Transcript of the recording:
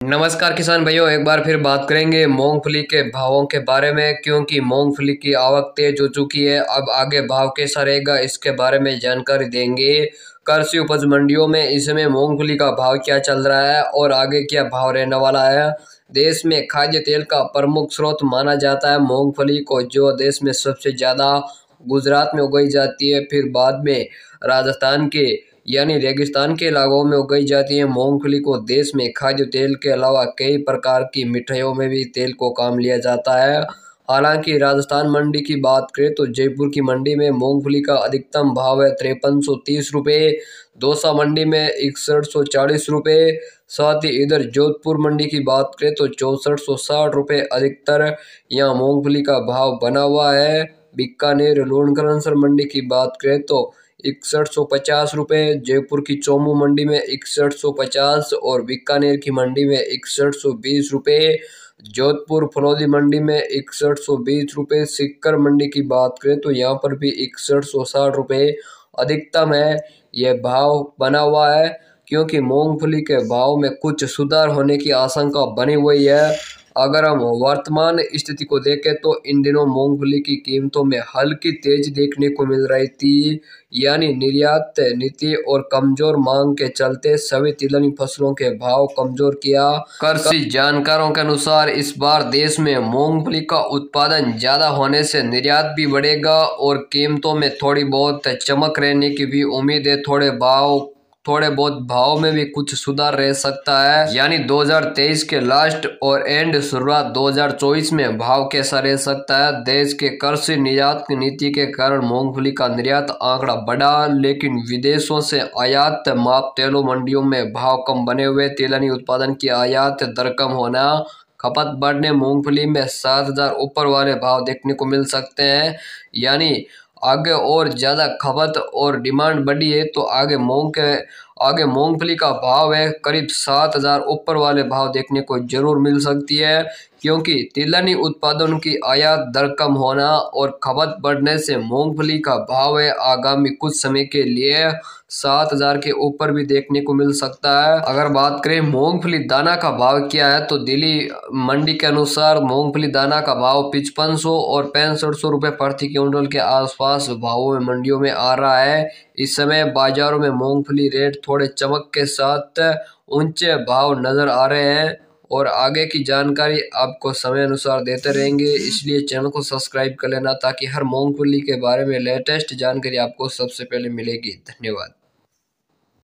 नमस्कार किसान भाइयों, एक बार फिर बात करेंगे मूंगफली के भावों के बारे में, क्योंकि मूंगफली की आवक तेज हो चुकी है। अब आगे भाव कैसा रहेगा इसके बारे में जानकारी देंगे। कृषि उपज मंडियों में इस समय मूंगफली का भाव क्या चल रहा है और आगे क्या भाव रहने वाला है। देश में खाद्य तेल का प्रमुख स्रोत माना जाता है मूंगफली को, जो देश में सबसे ज्यादा गुजरात में उगाई जाती है, फिर बाद में राजस्थान के यानी रेगिस्तान के इलाकों में उगाई जाती है। मूंगफली को देश में खाद्य तेल के अलावा कई प्रकार की मिठाइयों में भी तेल को काम लिया जाता है। हालांकि राजस्थान मंडी की बात करें तो जयपुर की मंडी में मूंगफली का अधिकतम भाव है 5330 रुपये, दौसा मंडी में 6140 रुपये। साथ ही इधर जोधपुर मंडी की बात करें तो 6460 रुपये अधिकतर यहाँ मूंगफली का भाव बना हुआ है। बीकानेर लूणकरणसर मंडी की बात करें तो 6150 रुपये, जयपुर की चौमू मंडी में 6150 और बीकानेर की मंडी में 6120 रुपये। जोधपुर फलौदी मंडी में 6120 रुपये। सीकर मंडी की बात करें तो यहाँ पर भी 6160 रुपये अधिकतम है यह भाव बना हुआ है, क्योंकि मूंगफली के भाव में कुछ सुधार होने की आशंका बनी हुई है। अगर हम वर्तमान स्थिति को देखें तो इन दिनों मूंगफली की कीमतों में हल्की तेजी देखने को मिल रही थी, यानी निर्यात नीति और कमजोर मांग के चलते सभी तिलहनी फसलों के भाव कमजोर किया। कृषि जानकारों के अनुसार इस बार देश में मूंगफली का उत्पादन ज्यादा होने से निर्यात भी बढ़ेगा और कीमतों में थोड़ी बहुत चमक रहने की भी उम्मीद है। थोड़े बहुत भाव में भी कुछ सुधार रह सकता है, यानी 2023 के लास्ट और एंड शुरुआत 2024 में भाव कैसा रह सकता है। देश के कृषि निर्यात नीति के कारण मूंगफली का निर्यात आंकड़ा बढ़ा, लेकिन विदेशों से आयात माप तेलों मंडियों में भाव कम बने हुए। तिलहनी उत्पादन की आयात दर कम होना, खपत बढ़ने, मूंगफली में 7000 ऊपर वाले भाव देखने को मिल सकते हैं। यानी आगे और ज़्यादा खपत और डिमांड बढ़ी है तो आगे मूंगफली का भाव है करीब 7000 ऊपर वाले भाव देखने को जरूर मिल सकती है, क्योंकि तिलहनी उत्पादन की आयात दर कम होना और खपत बढ़ने से मूंगफली का भाव है आगामी कुछ समय के लिए 7000 के ऊपर भी देखने को मिल सकता है। अगर बात करें मूंगफली दाना का भाव क्या है तो दिल्ली मंडी के अनुसार मूंगफली दाना का भाव 5500 और 6500 रुपये प्रति क्विंटल के आसपास भावों में मंडियों में आ रहा है। इस समय बाजारों में मूंगफली रेट थोड़े चमक के साथ ऊंचे भाव नजर आ रहे हैं और आगे की जानकारी आपको समय अनुसार देते रहेंगे, इसलिए चैनल को सब्सक्राइब कर लेना ताकि हर मूंगफली के बारे में लेटेस्ट जानकारी आपको सबसे पहले मिलेगी। धन्यवाद।